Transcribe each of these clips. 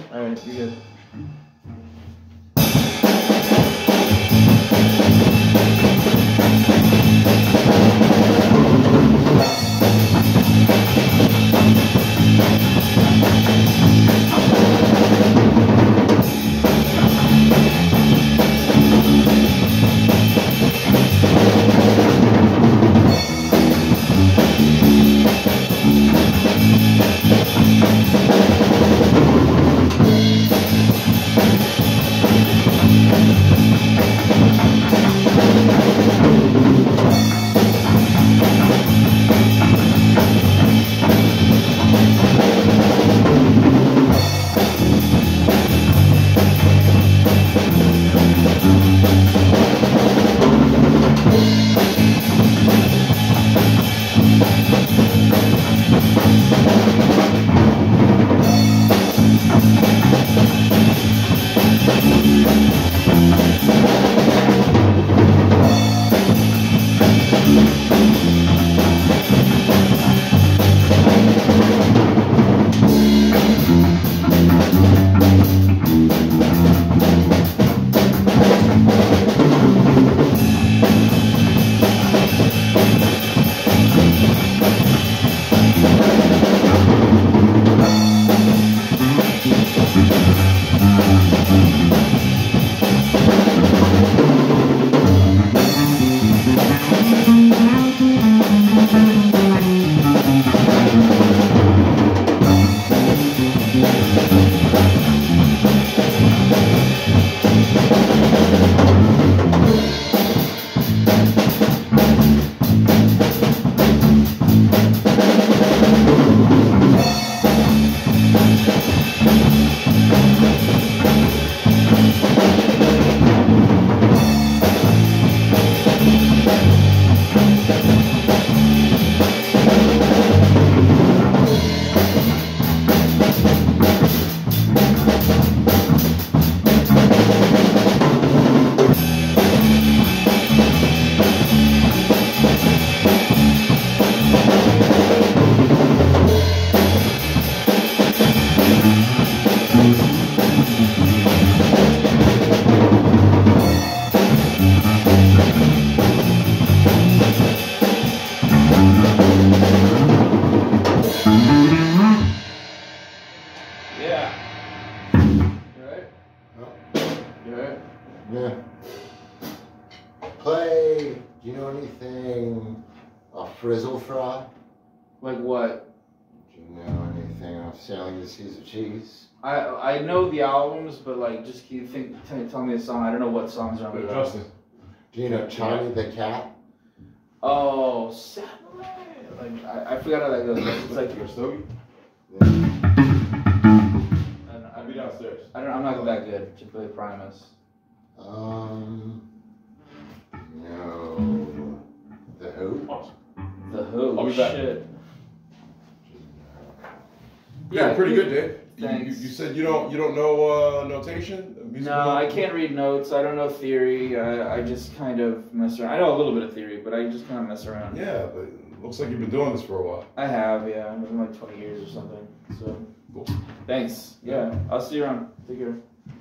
Alright, you're good. Yeah. Clay, do you know anything off Frizzle Fry? Like what? Do you know anything off Sailing the Seas of Cheese? I know the albums, but like, just can you tell me a song? I don't know what songs are on the album. Do you know Charlie the Cat? Oh, Satellite. Like I forgot how that goes. It's like Your stogie? I'll be downstairs. I'm not that good to play Primus. No. The Who? Awesome. The Who. I'll be back. Shit. Yeah, pretty good, Dave. Thanks. You said you don't know notation? No, I can't read notes. I don't know theory. I just kind of mess around. I know a little bit of theory, but I just kind of mess around. Yeah, but it looks like you've been doing this for a while. I have, yeah. I've been like 20 years or something. So, Cool. Thanks. Yeah, I'll see you around. Take care.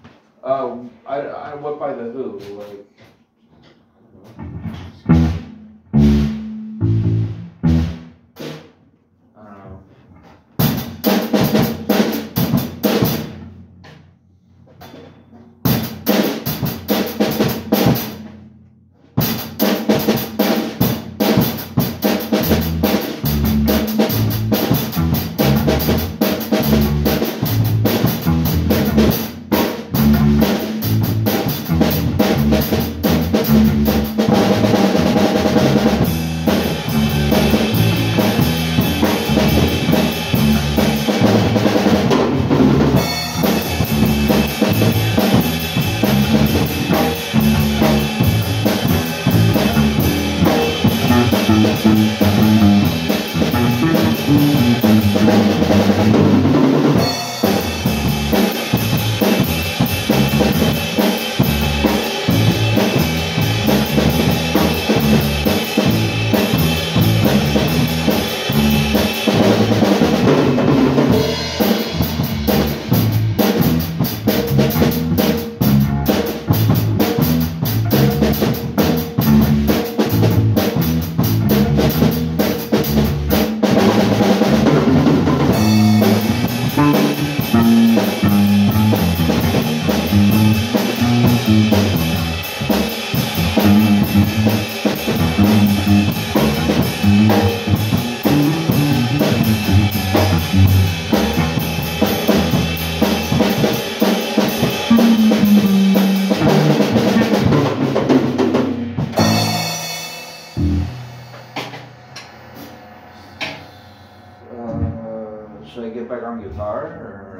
What by the Who? Like.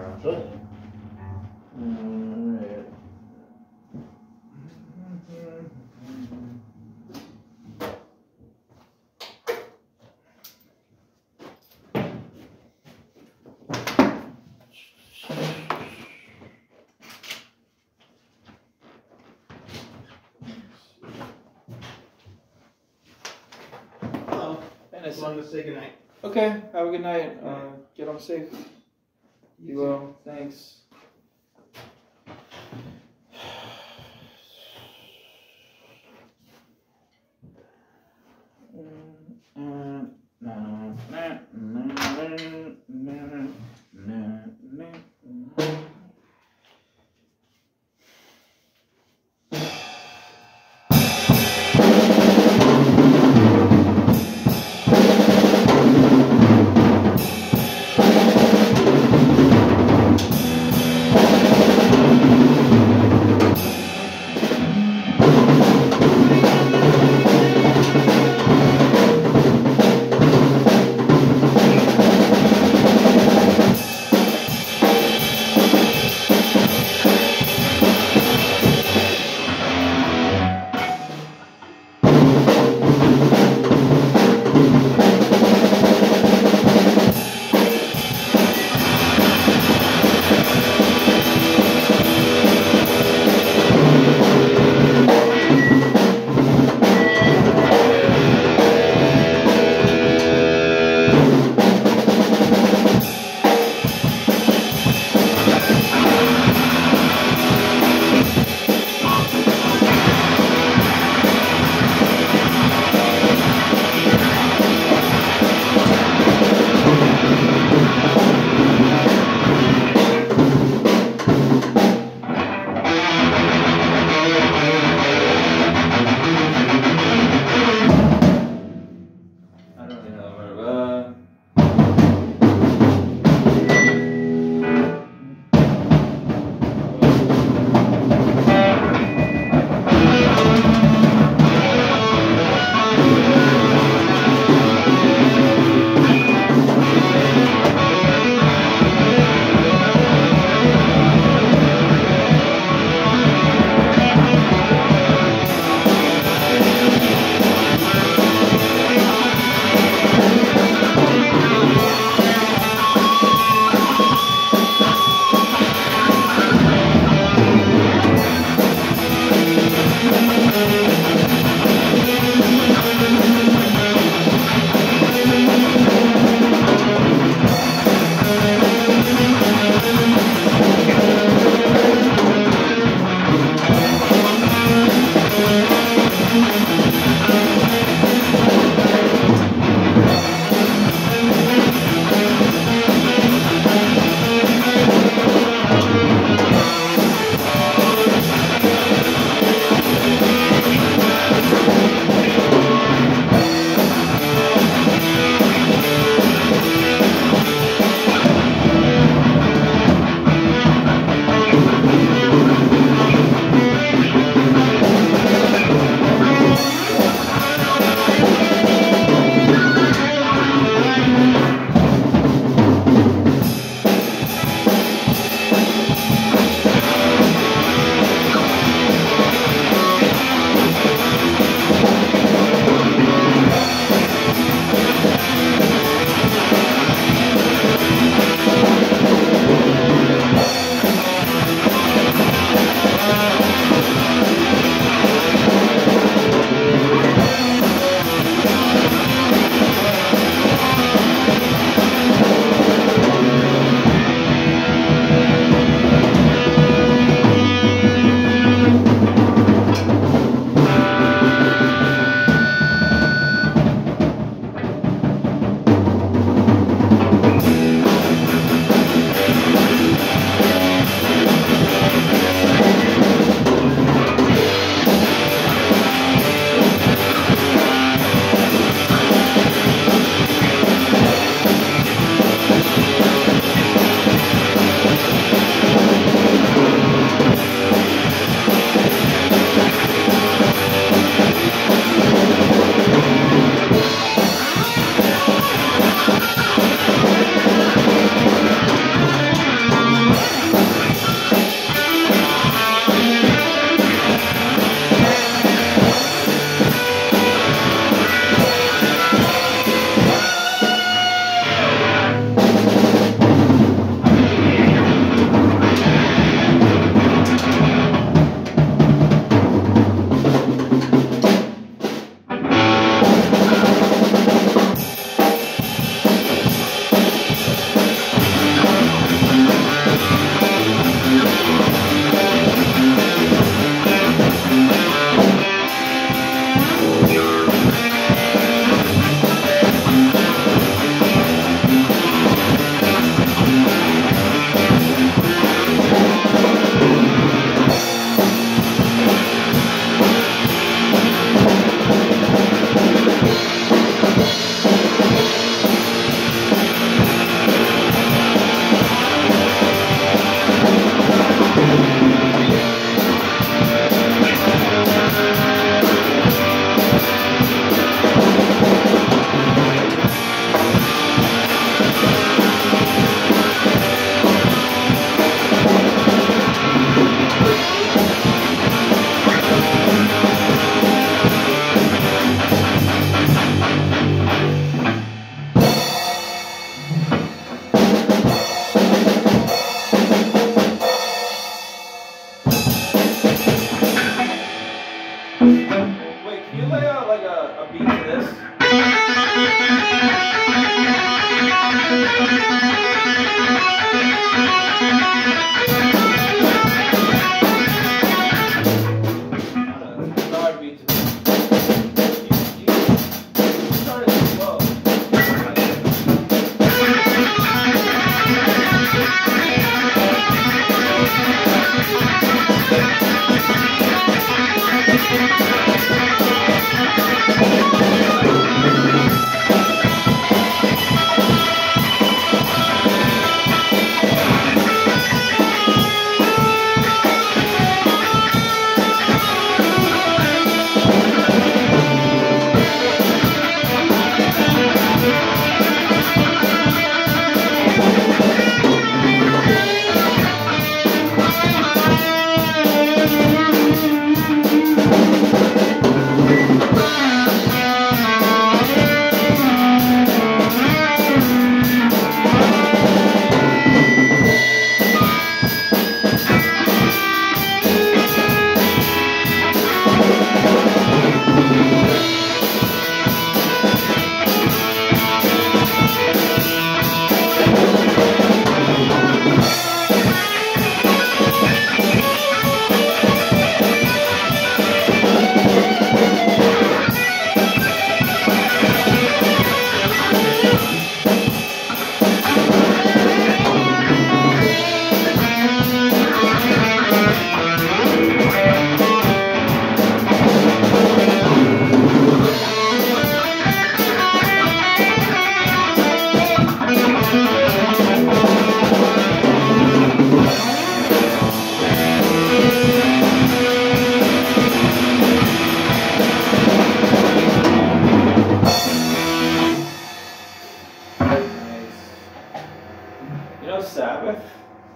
tomorrow. Sure. Alright. Hello. Hey, Just Nissa. wanted to say goodnight. Okay, have a good night. Get home safe. You will. Thanks. I don't really know where.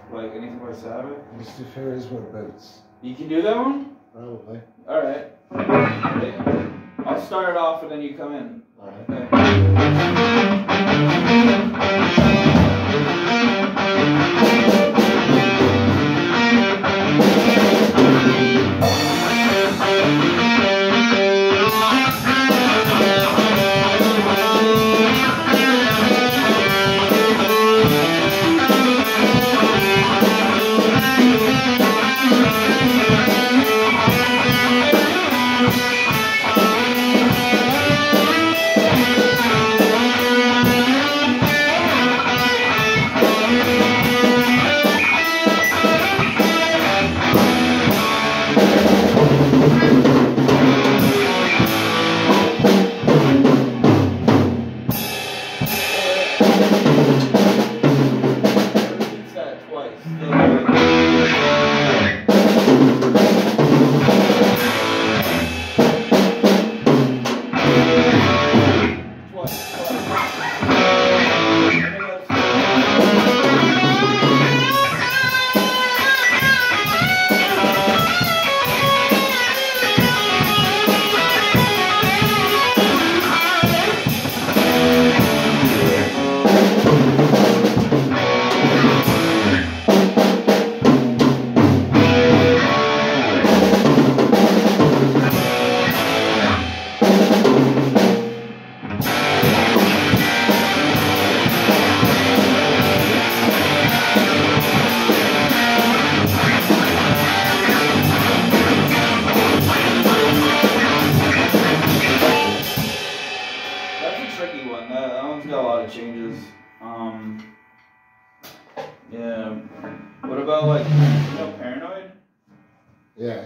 Like anything by Sabbath? Let's do fairies with boots. You can do that one? Probably. Alright. Ready? I'll start it off and then you come in. Alright. Okay. Yeah. What about like, Paranoid? Yeah.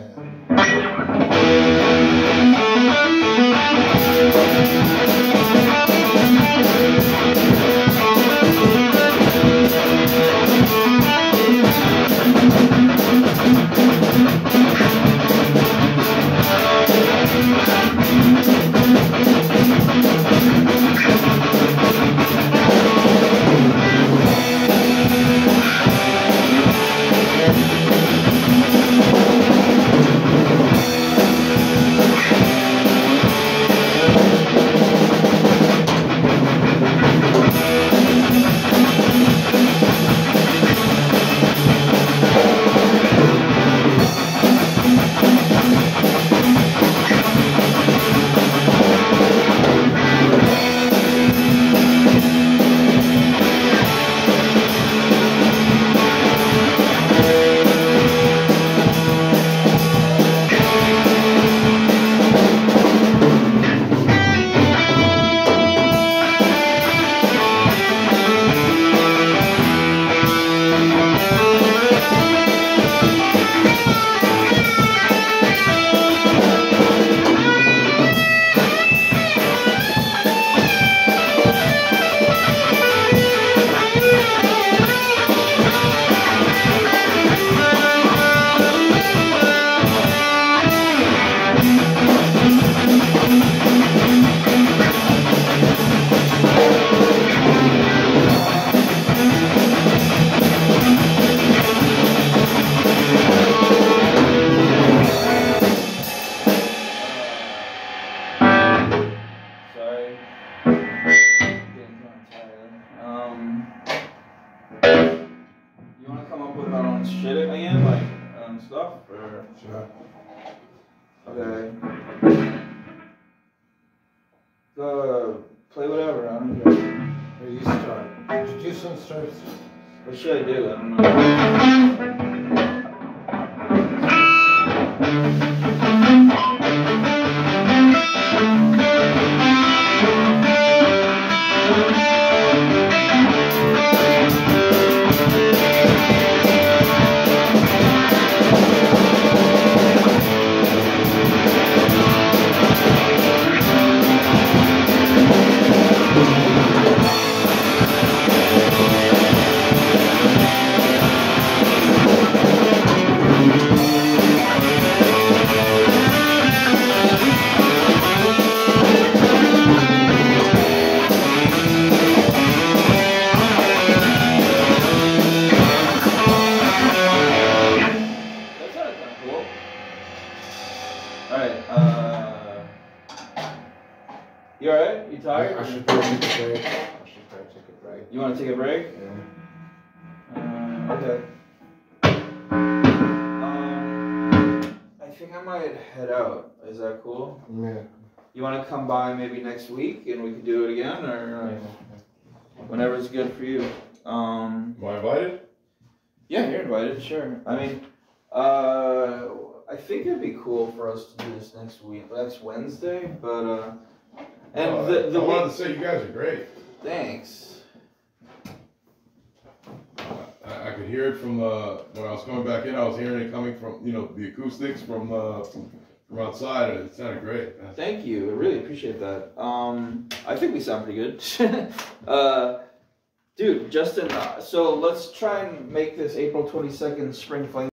You want to come up with our own shit again, like stuff, or? Sure. Okay. Play whatever. I don't care. Or you start. Introduce starts. What should I do? I don't know. tired? I should probably take a break. I should probably take a break. You want to take a break? Yeah. Okay. I think I might head out. Is that cool? Yeah. You want to come by maybe next week and we can do it again, or whenever's good for you. Am I invited? Yeah, you're invited. Sure. I mean, I think it'd be cool for us to do this next week, next Wednesday. But and I wanted to say you guys are great. Thanks. I could hear it from when I was coming back in. I was hearing it coming from the acoustics from outside, and it sounded great. Thank you. I really appreciate that. I think we sound pretty good. Dude, Justin. So let's try and make this April 22nd Spring Fling.